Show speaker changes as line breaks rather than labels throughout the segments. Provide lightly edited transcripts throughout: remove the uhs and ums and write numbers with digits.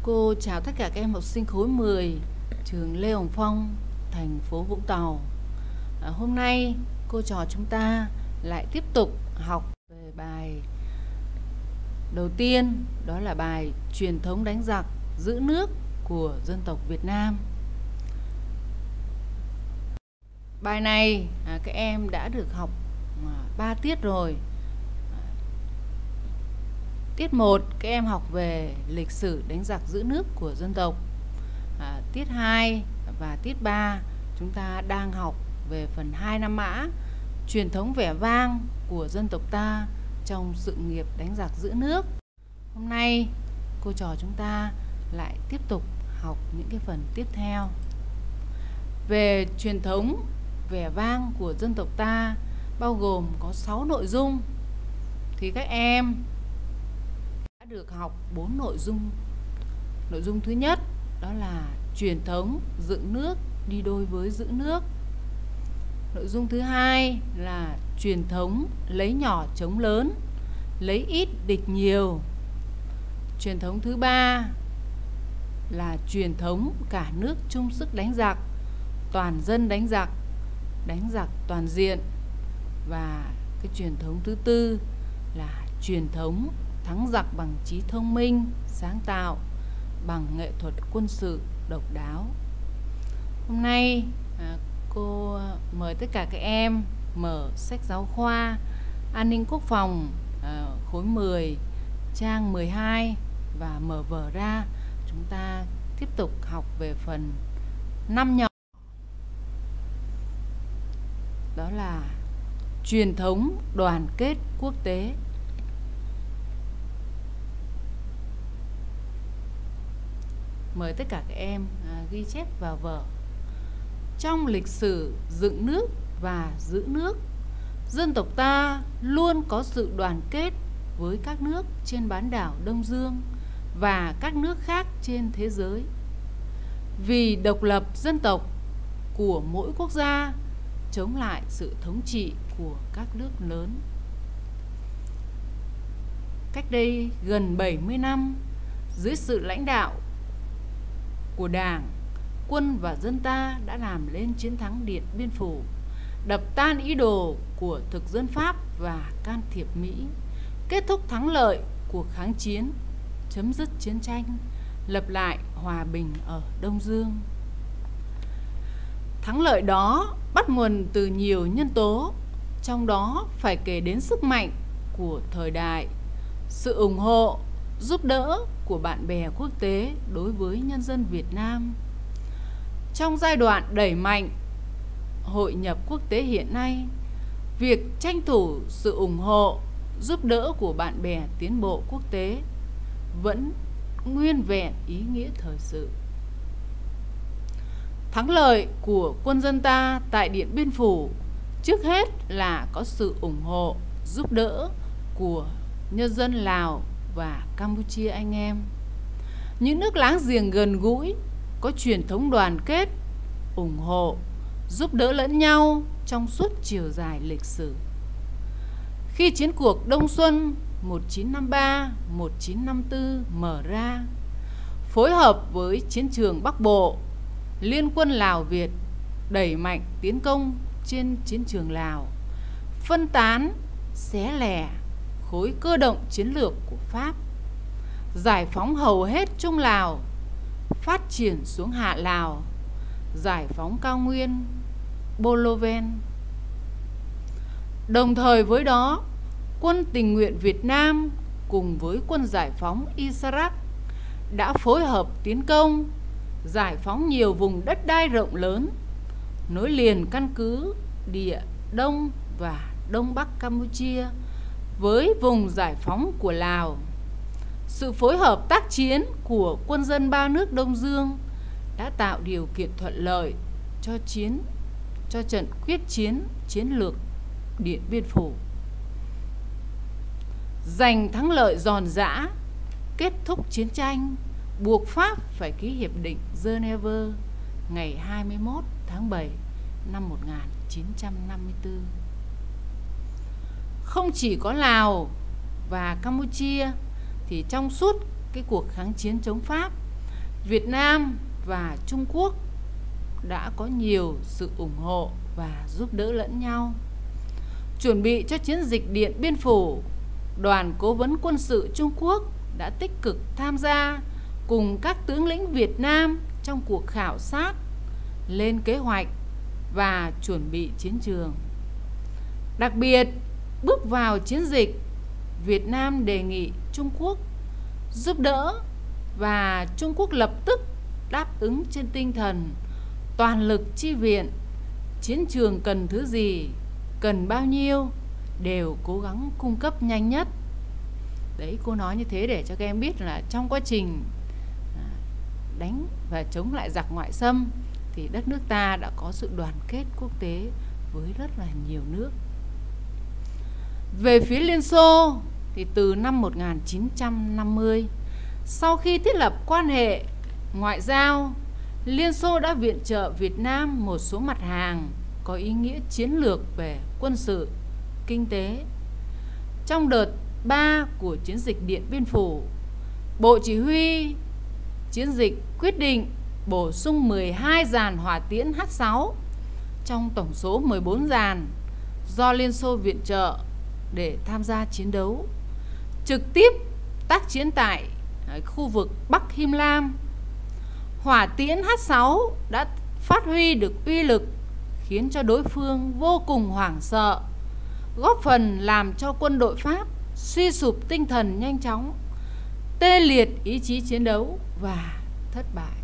Cô chào tất cả các em học sinh khối 10 trường Lê Hồng Phong, thành phố Vũng Tàu. Hôm nay cô trò chúng ta lại tiếp tục học về bài đầu tiên, đó là bài truyền thống đánh giặc giữ nước của dân tộc Việt Nam. Bài này các em đã được học 3 tiết rồi. Tiết 1 các em học về lịch sử đánh giặc giữ nước của dân tộc. Tiết 2 và tiết 3 chúng ta đang học về phần 2 Nam Mã, truyền thống vẻ vang của dân tộc ta trong sự nghiệp đánh giặc giữ nước. Hôm nay cô trò chúng ta lại tiếp tục học những cái phần tiếp theo. Về truyền thống vẻ vang của dân tộc ta bao gồm có 6 nội dung, thì các em đã được học 4 nội dung. Nội dung thứ nhất đó là truyền thống dựng nước đi đôi với giữ nước. Nội dung thứ hai là truyền thống lấy nhỏ chống lớn, lấy ít địch nhiều. Truyền thống thứ ba là truyền thống cả nước chung sức đánh giặc, toàn dân đánh giặc toàn diện. Và cái truyền thống thứ tư là truyền thống thắng giặc bằng trí thông minh, sáng tạo, bằng nghệ thuật quân sự độc đáo. Hôm nay cô mời tất cả các em mở sách giáo khoa An ninh quốc phòng khối 10 trang 12 và mở vở ra. Chúng ta tiếp tục học về phần 5 nhỏ, đó là truyền thống đoàn kết quốc tế. Mời tất cả các em ghi chép vào vở. Trong lịch sử dựng nước và giữ nước, dân tộc ta luôn có sự đoàn kết với các nước trên bán đảo Đông Dương và các nước khác trên thế giới. Vì độc lập dân tộc của mỗi quốc gia chống lại sự thống trị của các nước lớn. Cách đây gần 70 năm, dưới sự lãnh đạo của Đảng, quân và dân ta đã làm lên chiến thắng Điện Biên Phủ, đập tan ý đồ của thực dân Pháp và can thiệp Mỹ, kết thúc thắng lợi cuộc kháng chiến, chấm dứt chiến tranh, lập lại hòa bình ở Đông Dương. Thắng lợi đó bắt nguồn từ nhiều nhân tố, trong đó phải kể đến sức mạnh của thời đại, sự ủng hộ, giúp đỡ của bạn bè quốc tế đối với nhân dân Việt Nam. Trong giai đoạn đẩy mạnh hội nhập quốc tế hiện nay, việc tranh thủ sự ủng hộ, giúp đỡ của bạn bè tiến bộ quốc tế vẫn nguyên vẹn ý nghĩa thời sự. Thắng lợi của quân dân ta tại Điện Biên Phủ trước hết là có sự ủng hộ, giúp đỡ của nhân dân Lào và Campuchia anh em. Những nước láng giềng gần gũi, có truyền thống đoàn kết, ủng hộ, giúp đỡ lẫn nhau trong suốt chiều dài lịch sử. Khi chiến cuộc Đông Xuân 1953-1954 mở ra, phối hợp với chiến trường Bắc Bộ, Liên quân Lào Việt đẩy mạnh tiến công trên chiến trường Lào, phân tán, xé lẻ khối cơ động chiến lược của Pháp, giải phóng hầu hết Trung Lào, phát triển xuống Hạ Lào, giải phóng cao nguyên Boloven. Đồng thời với đó, quân tình nguyện Việt Nam cùng với quân giải phóng Iraq đã phối hợp tiến công, giải phóng nhiều vùng đất đai rộng lớn, nối liền căn cứ địa Đông và Đông Bắc Campuchia với vùng giải phóng của Lào. Sự phối hợp tác chiến của quân dân ba nước Đông Dương đã tạo điều kiện thuận lợi cho trận quyết chiến chiến lược Điện Biên Phủ, giành thắng lợi giòn giã, kết thúc chiến tranh, buộc Pháp phải ký hiệp định Geneva ngày 21 tháng 7 năm 1954. Không chỉ có Lào và Campuchia thì trong suốt cái cuộc kháng chiến chống Pháp, Việt Nam và Trung Quốc đã có nhiều sự ủng hộ và giúp đỡ lẫn nhau. Chuẩn bị cho chiến dịch Điện Biên Phủ, đoàn cố vấn quân sự Trung Quốc đã tích cực tham gia cùng các tướng lĩnh Việt Nam trong cuộc khảo sát, lên kế hoạch và chuẩn bị chiến trường. Đặc biệt, bước vào chiến dịch, Việt Nam đề nghị Trung Quốc giúp đỡ và Trung Quốc lập tức đáp ứng trên tinh thần toàn lực chi viện. Chiến trường cần thứ gì, cần bao nhiêu đều cố gắng cung cấp nhanh nhất. Đấy, cô nói như thế để cho các em biết là trong quá trình đánh và chống lại giặc ngoại xâm thì đất nước ta đã có sự đoàn kết quốc tế với rất là nhiều nước. Về phía Liên Xô thì từ năm 1950, sau khi thiết lập quan hệ ngoại giao, Liên Xô đã viện trợ Việt Nam một số mặt hàng có ý nghĩa chiến lược về quân sự, kinh tế. Trong đợt 3 của chiến dịch Điện Biên Phủ, Bộ Chỉ huy chiến dịch quyết định bổ sung 12 dàn hỏa tiễn H6 trong tổng số 14 dàn do Liên Xô viện trợ để tham gia chiến đấu, trực tiếp tác chiến tại khu vực Bắc Him Lam. Hỏa tiễn H6 đã phát huy được uy lực khiến cho đối phương vô cùng hoảng sợ, góp phần làm cho quân đội Pháp suy sụp tinh thần nhanh chóng, tê liệt ý chí chiến đấu và thất bại.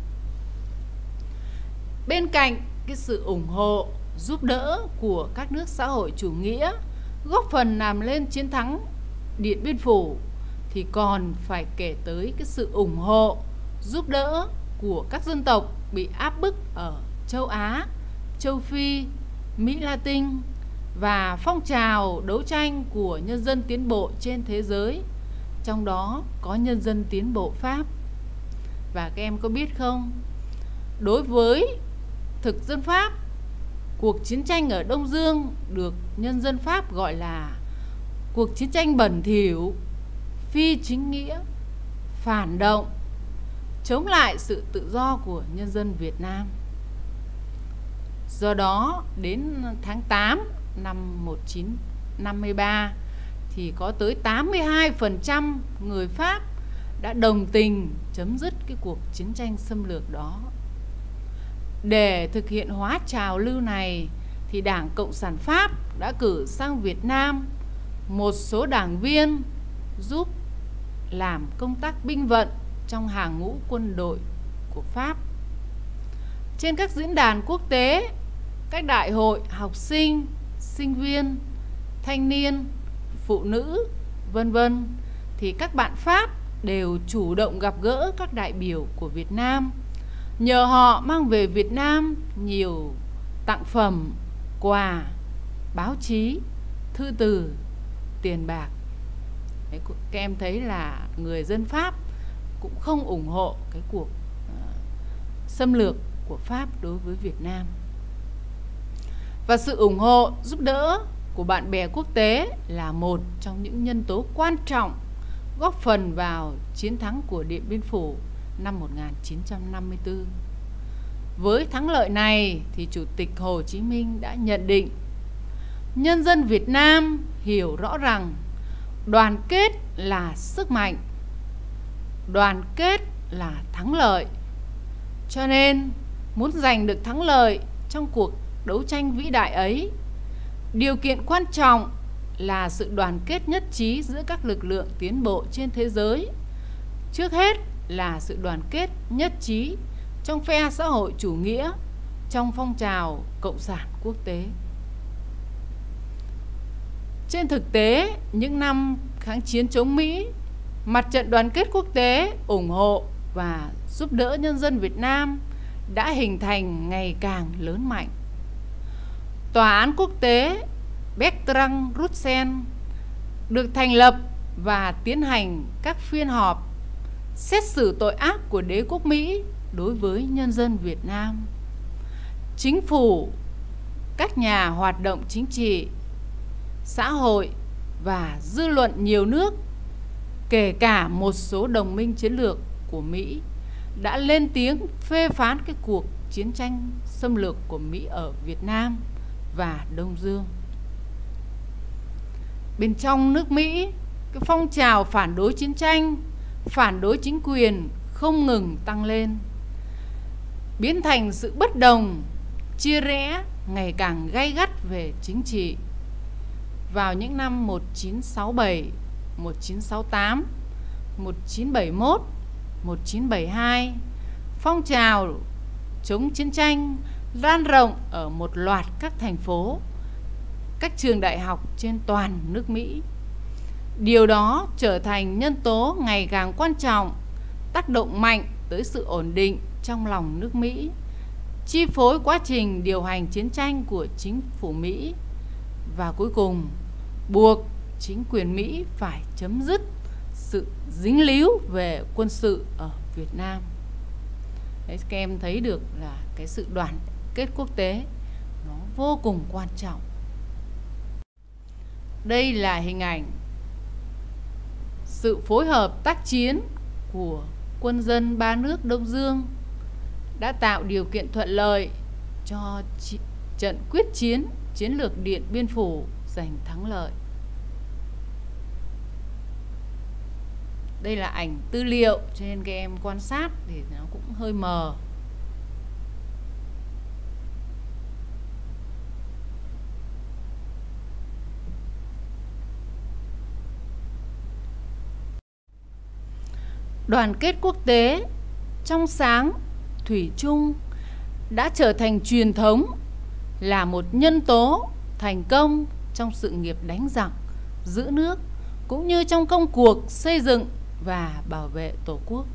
Bên cạnh cái sự ủng hộ, giúp đỡ của các nước xã hội chủ nghĩa góp phần làm lên chiến thắng Điện Biên Phủ thì còn phải kể tới cái sự ủng hộ, giúp đỡ của các dân tộc bị áp bức ở châu Á, châu Phi, Mỹ Latin và phong trào đấu tranh của nhân dân tiến bộ trên thế giới, trong đó có nhân dân tiến bộ Pháp. Và các em có biết không, đối với thực dân Pháp, cuộc chiến tranh ở Đông Dương được nhân dân Pháp gọi là cuộc chiến tranh bẩn thỉu, phi chính nghĩa, phản động, chống lại sự tự do của nhân dân Việt Nam. Do đó, đến tháng 8 năm 1953 thì có tới 82% người Pháp đã đồng tình chấm dứt cái cuộc chiến tranh xâm lược đó. Để thực hiện hóa trào lưu này thì Đảng Cộng sản Pháp đã cử sang Việt Nam một số đảng viên giúp làm công tác binh vận trong hàng ngũ quân đội của Pháp. Trên các diễn đàn quốc tế, các đại hội học sinh, sinh viên, thanh niên, phụ nữ, vân vân thì các bạn Pháp đều chủ động gặp gỡ các đại biểu của Việt Nam, nhờ họ mang về Việt Nam nhiều tặng phẩm, quà, báo chí, thư từ, tiền bạc. Đấy, các em thấy là người dân Pháp cũng không ủng hộ cái cuộc xâm lược của Pháp đối với Việt Nam. Và sự ủng hộ, giúp đỡ của bạn bè quốc tế là một trong những nhân tố quan trọng góp phần vào chiến thắng của Điện Biên Phủ năm 1954. Với thắng lợi này thì Chủ tịch Hồ Chí Minh đã nhận định nhân dân Việt Nam hiểu rõ rằng đoàn kết là sức mạnh, đoàn kết là thắng lợi. Cho nên muốn giành được thắng lợi trong cuộc đấu tranh vĩ đại ấy, điều kiện quan trọng là sự đoàn kết nhất trí giữa các lực lượng tiến bộ trên thế giới. Trước hết là sự đoàn kết nhất trí trong phe xã hội chủ nghĩa, trong phong trào cộng sản quốc tế. Trên thực tế, những năm kháng chiến chống Mỹ, Mặt trận Đoàn kết Quốc tế ủng hộ và giúp đỡ nhân dân Việt Nam đã hình thành ngày càng lớn mạnh. Tòa án quốc tế Bertrand Russell được thành lập và tiến hành các phiên họp xét xử tội ác của đế quốc Mỹ đối với nhân dân Việt Nam. Chính phủ, các nhà hoạt động chính trị, xã hội và dư luận nhiều nước, kể cả một số đồng minh chiến lược của Mỹ, đã lên tiếng phê phán cái cuộc chiến tranh xâm lược của Mỹ ở Việt Nam và Đông Dương. Bên trong nước Mỹ, cái phong trào phản đối chiến tranh, phản đối chính quyền không ngừng tăng lên, biến thành sự bất đồng, chia rẽ ngày càng gay gắt về chính trị. Vào những năm 1967, 1968, 1971, 1972, phong trào chống chiến tranh lan rộng ở một loạt các thành phố, các trường đại học trên toàn nước Mỹ. Điều đó trở thành nhân tố ngày càng quan trọng, tác động mạnh tới sự ổn định trong lòng nước Mỹ, chi phối quá trình điều hành chiến tranh của chính phủ Mỹ, và cuối cùng buộc chính quyền Mỹ phải chấm dứt sự dính líu về quân sự ở Việt Nam. Đấy, các em thấy được là cái sự đoàn kết quốc tế nó vô cùng quan trọng. Đây là hình ảnh sự phối hợp tác chiến của quân dân ba nước Đông Dương đã tạo điều kiện thuận lợi cho trận quyết chiến chiến lược Điện Biên Phủ giành thắng lợi. Đây là ảnh tư liệu cho nên các em quan sát thì nó cũng hơi mờ. Đoàn kết quốc tế trong sáng, thủy chung đã trở thành truyền thống, là một nhân tố thành công trong sự nghiệp đánh giặc, giữ nước, cũng như trong công cuộc xây dựng và bảo vệ Tổ quốc.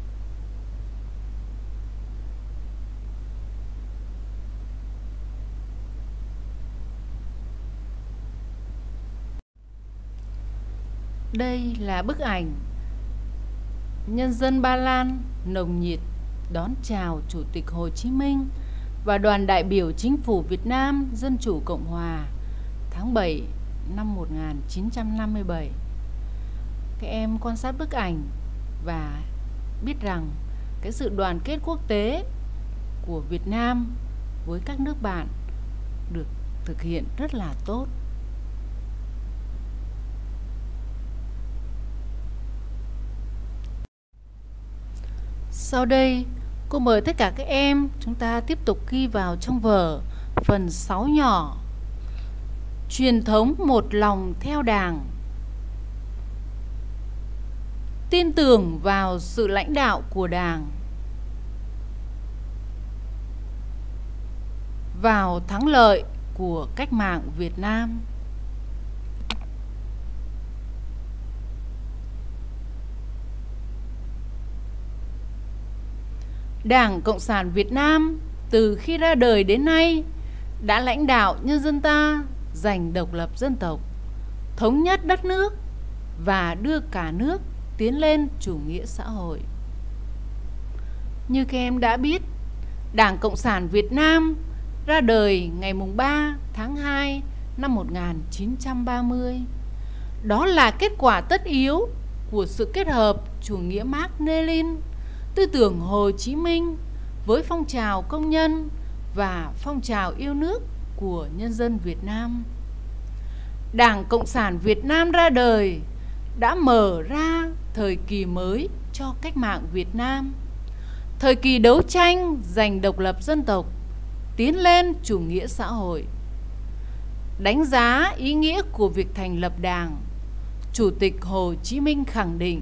Đây là bức ảnh nhân dân Ba Lan nồng nhiệt đón chào Chủ tịch Hồ Chí Minh và đoàn đại biểu Chính phủ Việt Nam Dân chủ Cộng hòa tháng 7 năm 1957. Các em quan sát bức ảnh và biết rằng cái sự đoàn kết quốc tế của Việt Nam với các nước bạn được thực hiện rất là tốt. Sau đây, cô mời tất cả các em chúng ta tiếp tục ghi vào trong vở phần 6 nhỏ. Truyền thống một lòng theo Đảng. Tin tưởng vào sự lãnh đạo của Đảng, vào thắng lợi của cách mạng Việt Nam. Đảng Cộng sản Việt Nam từ khi ra đời đến nay đã lãnh đạo nhân dân ta giành độc lập dân tộc, thống nhất đất nước và đưa cả nước tiến lên chủ nghĩa xã hội. Như các em đã biết, Đảng Cộng sản Việt Nam ra đời ngày 3 tháng 2 năm 1930. Đó là kết quả tất yếu của sự kết hợp chủ nghĩa Mác Lênin, tư tưởng Hồ Chí Minh với phong trào công nhân và phong trào yêu nước của nhân dân Việt Nam. Đảng Cộng sản Việt Nam ra đời đã mở ra thời kỳ mới cho cách mạng Việt Nam, thời kỳ đấu tranh giành độc lập dân tộc, tiến lên chủ nghĩa xã hội. Đánh giá ý nghĩa của việc thành lập Đảng, Chủ tịch Hồ Chí Minh khẳng định: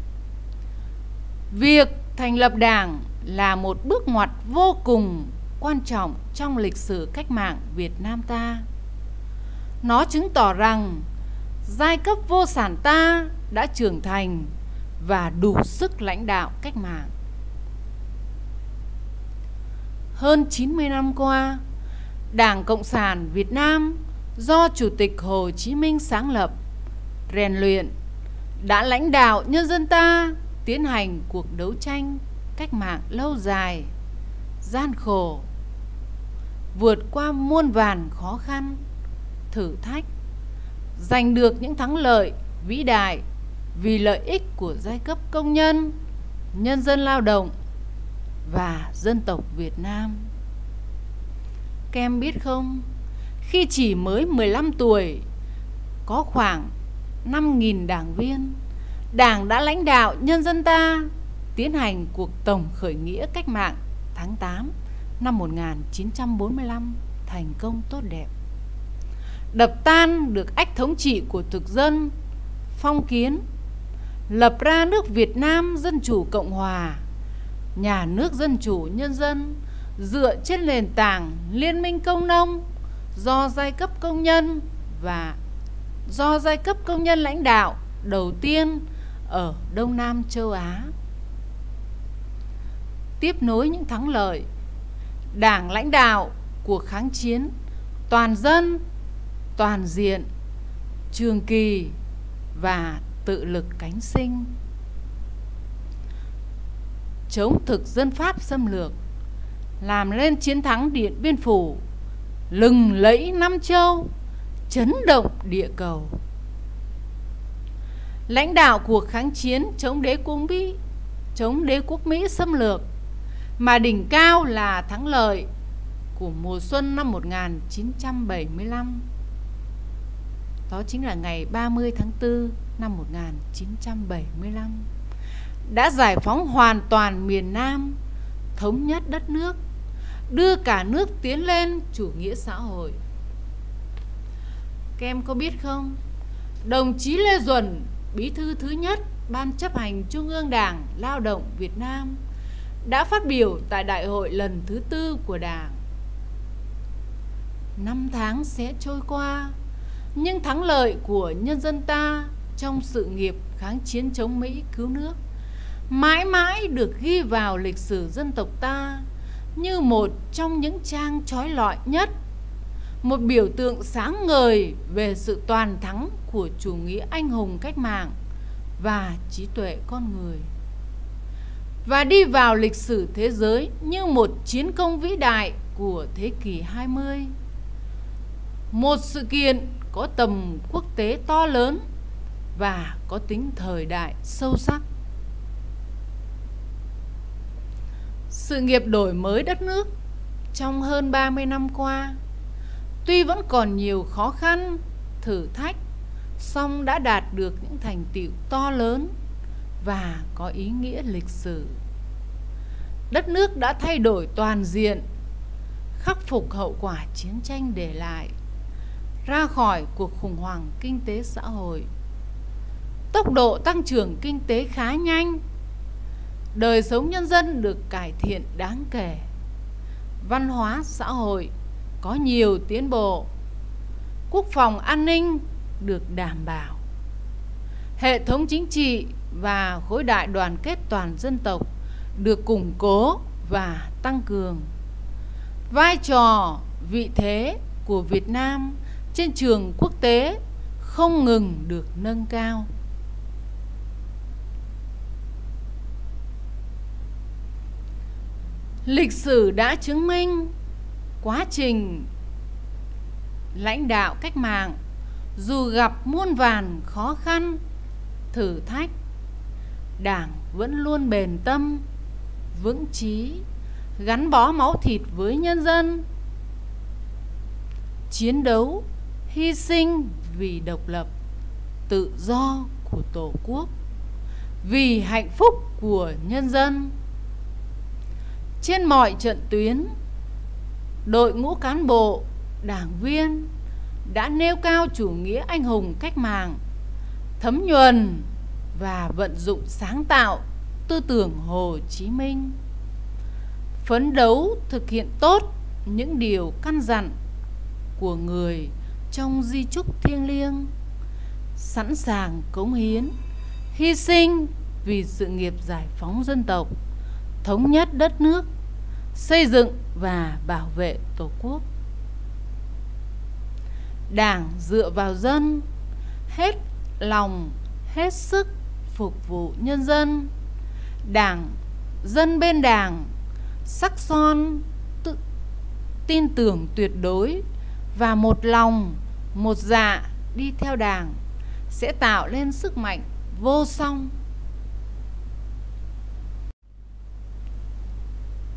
việc thành lập Đảng là một bước ngoặt vô cùng quan trọng trong lịch sử cách mạng Việt Nam ta. Nó chứng tỏ rằng giai cấp vô sản ta đã trưởng thành và đủ sức lãnh đạo cách mạng. Hơn 90 năm qua, Đảng Cộng sản Việt Nam do Chủ tịch Hồ Chí Minh sáng lập, rèn luyện, đã lãnh đạo nhân dân ta tiến hành cuộc đấu tranh cách mạng lâu dài, gian khổ, vượt qua muôn vàn khó khăn, thử thách, giành được những thắng lợi vĩ đại vì lợi ích của giai cấp công nhân, nhân dân lao động và dân tộc Việt Nam. Các em biết không, khi chỉ mới 15 tuổi, có khoảng 5.000 đảng viên, Đảng đã lãnh đạo nhân dân ta tiến hành cuộc tổng khởi nghĩa cách mạng tháng 8 năm 1945 thành công tốt đẹp, đập tan được ách thống trị của thực dân, phong kiến, lập ra nước Việt Nam Dân Chủ Cộng Hòa, nhà nước dân chủ nhân dân dựa trên nền tảng liên minh công nông do giai cấp công nhân lãnh đạo đầu tiên ở Đông Nam châu Á. Tiếp nối những thắng lợi, Đảng lãnh đạo cuộc kháng chiến toàn dân, toàn diện, trường kỳ và tự lực cánh sinh, chống thực dân Pháp xâm lược, làm lên chiến thắng Điện Biên Phủ, lừng lẫy năm châu, chấn động địa cầu. Lãnh đạo cuộc kháng chiến chống đế quốc Mỹ xâm lược, mà đỉnh cao là thắng lợi của mùa xuân năm 1975. Đó chính là ngày 30 tháng 4 năm 1975. Đã giải phóng hoàn toàn miền Nam, thống nhất đất nước, đưa cả nước tiến lên chủ nghĩa xã hội. Các em có biết không, đồng chí Lê Duẩn, bí thư thứ nhất Ban chấp hành Trung ương Đảng Lao động Việt Nam, đã phát biểu tại đại hội lần thứ 4 của Đảng. 5 tháng sẽ trôi qua, nhưng thắng lợi của nhân dân ta trong sự nghiệp kháng chiến chống Mỹ cứu nước mãi mãi được ghi vào lịch sử dân tộc ta như một trong những trang chói lọi nhất, một biểu tượng sáng ngời về sự toàn thắng của chủ nghĩa anh hùng cách mạng và trí tuệ con người, và đi vào lịch sử thế giới như một chiến công vĩ đại của thế kỷ 20, một sự kiện có tầm quốc tế to lớn và có tính thời đại sâu sắc. Sự nghiệp đổi mới đất nước trong hơn 30 năm qua, tuy vẫn còn nhiều khó khăn, thử thách, song đã đạt được những thành tựu to lớn và có ý nghĩa lịch sử. Đất nước đã thay đổi toàn diện, khắc phục hậu quả chiến tranh để lại, ra khỏi cuộc khủng hoảng kinh tế xã hội. Tốc độ tăng trưởng kinh tế khá nhanh, đời sống nhân dân được cải thiện đáng kể, văn hóa xã hội có nhiều tiến bộ, quốc phòng an ninh được đảm bảo, hệ thống chính trị và khối đại đoàn kết toàn dân tộc được củng cố và tăng cường. Vai trò, vị thế của Việt Nam trên trường quốc tế không ngừng được nâng cao. Lịch sử đã chứng minh quá trình lãnh đạo cách mạng dù gặp muôn vàn khó khăn, thử thách, Đảng vẫn luôn bền tâm, vững chí, gắn bó máu thịt với nhân dân, chiến đấu, hy sinh vì độc lập, tự do của Tổ quốc, vì hạnh phúc của nhân dân. Trên mọi trận tuyến, đội ngũ cán bộ, đảng viên đã nêu cao chủ nghĩa anh hùng cách mạng, thấm nhuần và vận dụng sáng tạo tư tưởng Hồ Chí Minh, phấn đấu thực hiện tốt những điều căn dặn của người trong di chúc thiêng liêng, sẵn sàng cống hiến, hy sinh vì sự nghiệp giải phóng dân tộc, thống nhất đất nước, xây dựng và bảo vệ Tổ quốc. Đảng dựa vào dân, hết lòng, hết sức phục vụ nhân dân. Đảng, dân bên Đảng, sắc son, tin tưởng tuyệt đối và một lòng, một dạ đi theo Đảng sẽ tạo lên sức mạnh vô song.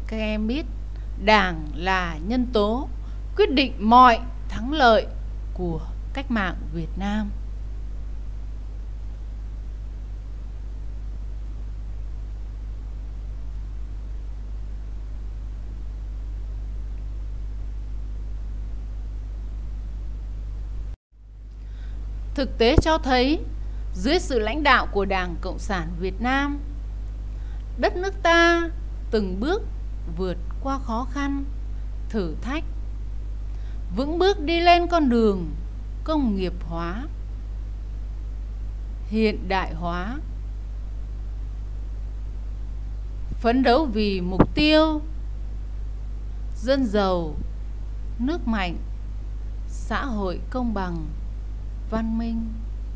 các em biết Đảng là nhân tố quyết định mọi thắng lợi của cách mạng Việt Nam. Thực tế cho thấy, dưới sự lãnh đạo của Đảng Cộng sản Việt Nam, đất nước ta từng bước vượt qua khó khăn, thử thách, vững bước đi lên con đường công nghiệp hóa, hiện đại hóa, phấn đấu vì mục tiêu dân giàu, nước mạnh, xã hội công bằng, văn minh.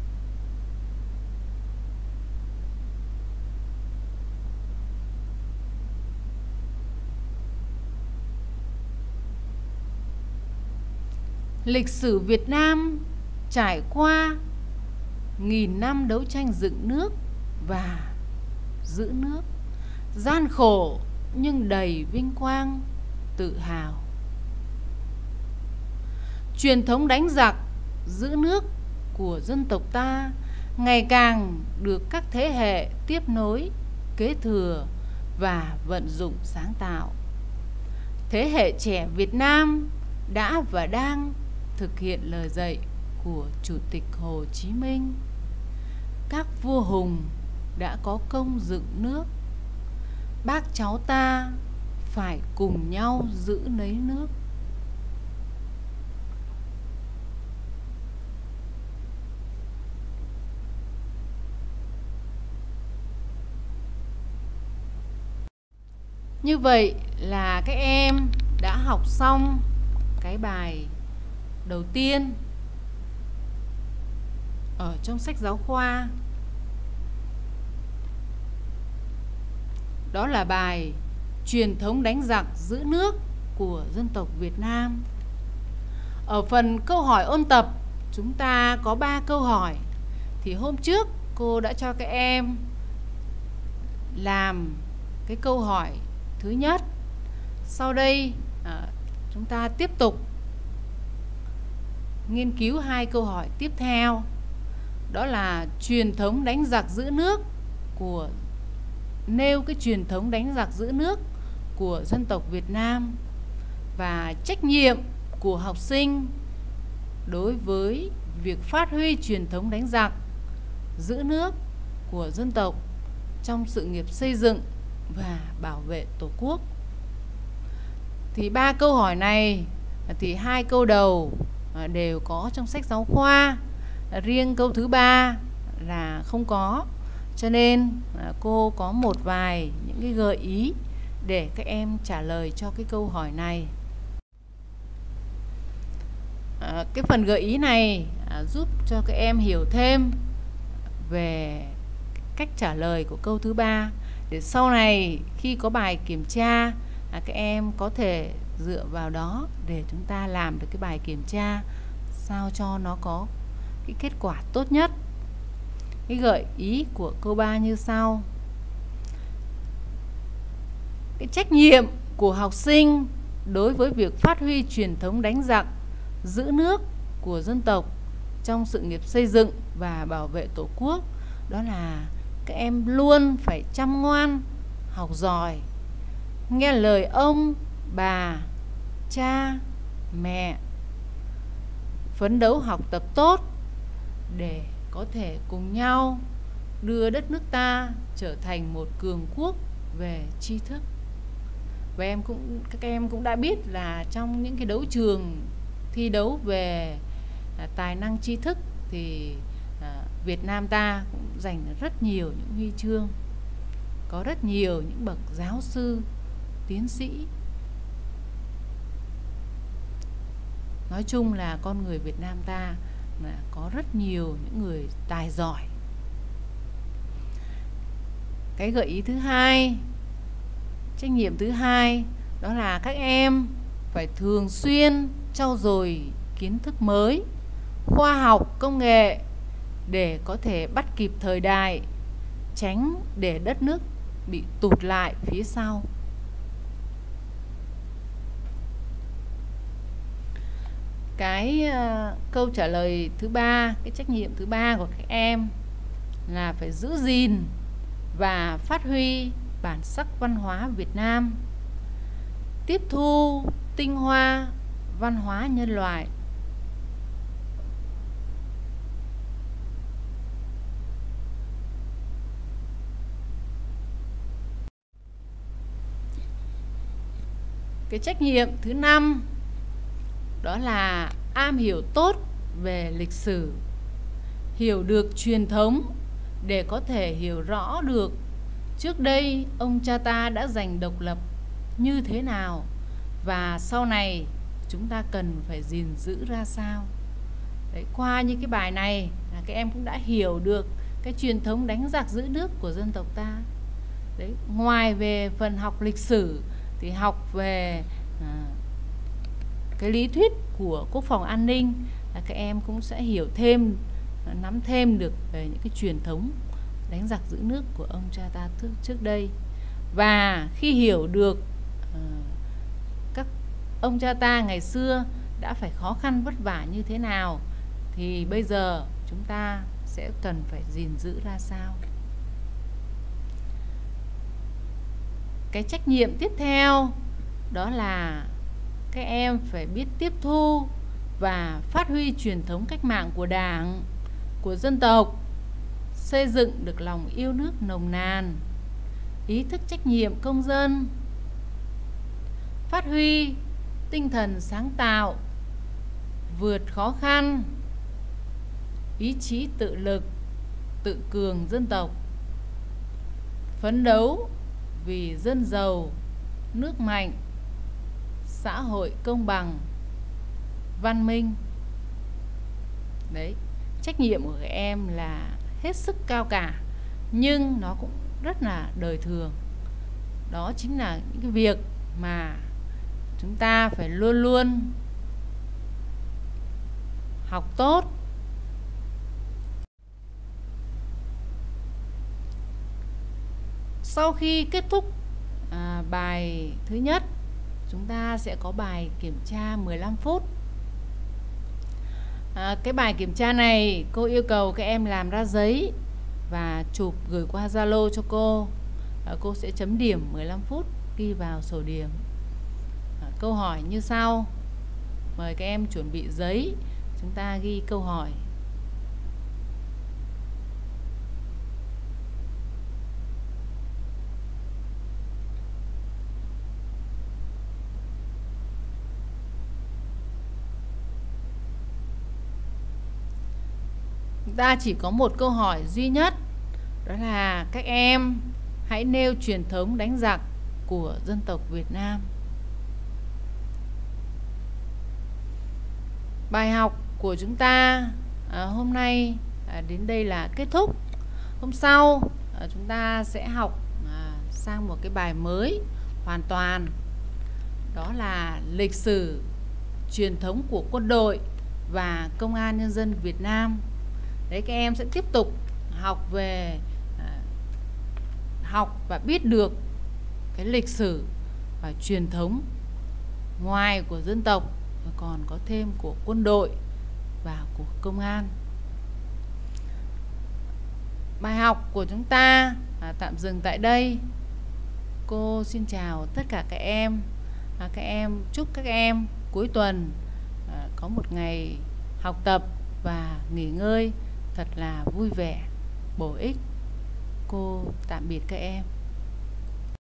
Lịch sử Việt Nam trải qua nghìn năm đấu tranh dựng nước và giữ nước, gian khổ nhưng đầy vinh quang, tự hào. Truyền thống đánh giặc giữ nước của dân tộc ta ngày càng được các thế hệ tiếp nối, kế thừa và vận dụng sáng tạo. Thế hệ trẻ Việt Nam đã và đang thực hiện lời dạy của Chủ tịch Hồ Chí Minh. Các vua hùng đã có công dựng nước, bác cháu ta phải cùng nhau giữ lấy nước. Như vậy là các em đã học xong cái bài đầu tiên ở trong sách giáo khoa. Đó là bài Truyền thống đánh giặc giữ nước của dân tộc Việt Nam. Ở phần câu hỏi ôn tập, chúng ta có 3 câu hỏi. Thì hôm trước cô đã cho các em làm cái câu hỏi thứ nhất. Sau đây chúng ta tiếp tục nghiên cứu 2 câu hỏi tiếp theo. Đó là truyền thống đánh giặc giữ nước của nêu cái truyền thống đánh giặc giữ nước của dân tộc Việt Nam và trách nhiệm của học sinh đối với việc phát huy truyền thống đánh giặc giữ nước của dân tộc trong sự nghiệp xây dựng và bảo vệ Tổ quốc. Thì 3 câu hỏi này thì 2 câu đầu đều có trong sách giáo khoa, riêng câu thứ 3 là không có. Cho nên cô có một vài những cái gợi ý để các em trả lời cho cái câu hỏi này. Cái phần gợi ý này giúp cho các em hiểu thêm về cách trả lời của câu thứ 3, để sau này khi có bài kiểm tra các em có thể dựa vào đó để chúng ta làm được cái bài kiểm tra sao cho nó có cái kết quả tốt nhất. Cái gợi ý của câu 3 như sau. Cái trách nhiệm của học sinh đối với việc phát huy truyền thống đánh giặc giữ nước của dân tộc trong sự nghiệp xây dựng và bảo vệ Tổ quốc, đó là các em luôn phải chăm ngoan, học giỏi, nghe lời ông, bà, cha, mẹ, phấn đấu học tập tốt để có thể cùng nhau đưa đất nước ta trở thành một cường quốc về tri thức. Và các em cũng đã biết là trong những cái đấu trường thi đấu về tài năng tri thức thì Việt Nam ta cũng giành được rất nhiều những huy chương, có rất nhiều những bậc giáo sư, tiến sĩ. Nói chung là con người Việt Nam ta có rất nhiều những người tài giỏi. Cái gợi ý thứ hai, trách nhiệm thứ hai, đó là các em phải thường xuyên trau dồi kiến thức mới, khoa học, công nghệ để có thể bắt kịp thời đại, tránh để đất nước bị tụt lại phía sau. Cái câu trả lời thứ ba, cái trách nhiệm thứ ba của các em là phải giữ gìn và phát huy bản sắc văn hóa Việt Nam, tiếp thu tinh hoa văn hóa nhân loại. Cái trách nhiệm thứ năm đó là am hiểu tốt về lịch sử, hiểu được truyền thống để có thể hiểu rõ được trước đây ông cha ta đã giành độc lập như thế nào và sau này chúng ta cần phải gìn giữ ra sao. Đấy, qua những cái bài này là các em cũng đã hiểu được cái truyền thống đánh giặc giữ nước của dân tộc ta. Đấy, ngoài về phần học lịch sử thì học về cái lý thuyết của quốc phòng an ninh là các em cũng sẽ hiểu thêm, nắm thêm được về những cái truyền thống đánh giặc giữ nước của ông cha ta trước đây. Và khi hiểu được các ông cha ta ngày xưa đã phải khó khăn vất vả như thế nào thì bây giờ chúng ta sẽ cần phải gìn giữ ra sao. Cái trách nhiệm tiếp theo đó là các em phải biết tiếp thu và phát huy truyền thống cách mạng của Đảng, của dân tộc, xây dựng được lòng yêu nước nồng nàn, ý thức trách nhiệm công dân, phát huy tinh thần sáng tạo, vượt khó khăn, ý chí tự lực, tự cường dân tộc, phấn đấu vì dân giàu, nước mạnh, xã hội công bằng, văn minh. Đấy, trách nhiệm của các em là hết sức cao cả nhưng nó cũng rất là đời thường. Đó chính là những cái việc mà chúng ta phải luôn luôn học tốt. Sau khi kết thúc bài thứ nhất, chúng ta sẽ có bài kiểm tra 15 phút. Cái bài kiểm tra này cô yêu cầu các em làm ra giấy và chụp gửi qua Zalo cho cô. Cô sẽ chấm điểm 15 phút ghi vào sổ điểm. Câu hỏi như sau. Mời các em chuẩn bị giấy, chúng ta ghi câu hỏi. Chúng ta chỉ có một câu hỏi duy nhất, đó là các em hãy nêu truyền thống đánh giặc của dân tộc Việt Nam. Bài học của chúng ta hôm nay đến đây là kết thúc. Hôm sau chúng ta sẽ học sang một cái bài mới hoàn toàn, đó là lịch sử truyền thống của quân đội và công an nhân dân Việt Nam. Đấy, các em sẽ tiếp tục học về học và biết được cái lịch sử và truyền thống ngoài của dân tộc, còn có thêm của quân đội và của công an. Bài học của chúng ta tạm dừng tại đây. Cô xin chào tất cả các em. Các em chúc các em cuối tuần có một ngày học tập và nghỉ ngơi thật là vui vẻ, bổ ích. Cô tạm biệt các em.